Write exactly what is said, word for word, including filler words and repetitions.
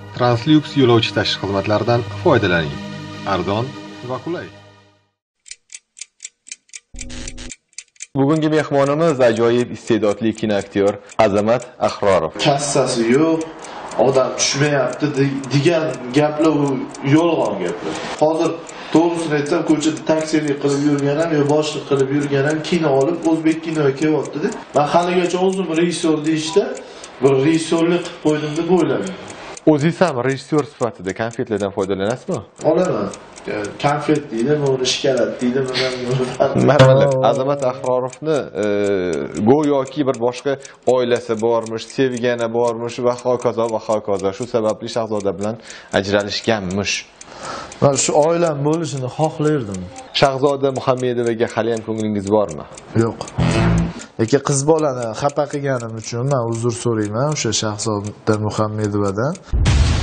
Translux yo'lovchi tashish xizmatlaridan foydalaning. Arzon va qulay. Bugungi mehmonimiz ajoyib iste'dodli kinoaktyor Azamat Ahrorov. Kassasi yo'q, odam tushmayapti degan gaplar u yolg'on gaplar. Hozir to'g'risini aytsam, ko'chada taksilik qilib yurganim yo boshliq qilib yurganim kino olib o'zbek kinoga kelyapti-da. Men haligacha o'zim rejissyor deyishda bir rejissyorlik qilib qo'ydim deb o'yladim. O'zingiz ham rejissyor sifatida konfetlardan foydalanasizmi? Olaman. Konfet deydimi, uni shikolat deydimi, mana Azamat Ahrorovni go'yoki bir boshqa oilasi bormish, sevgani bormish va hokazo va hokazo. Shu sababli Shahzoda bilan ajralishganmish. Men shu oilam bo'lishini xohlardim. Shahzoda Muhammedovaga hali ham ko'nglingiz bormi? Yo'q. Lekin qiz bolani xafa qilganim uchun men uzr so'rayman o'sha Shahzoda Muhammedovadan.